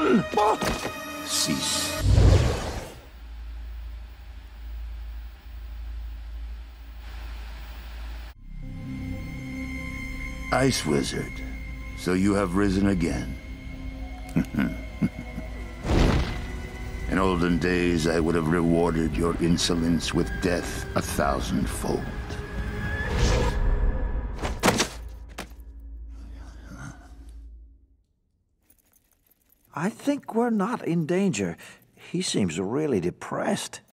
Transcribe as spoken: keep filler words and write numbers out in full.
done. Cease. Ice Wizard, so you have risen again. In olden days, I would have rewarded your insolence with death a thousandfold. I think we're not in danger. He seems really depressed.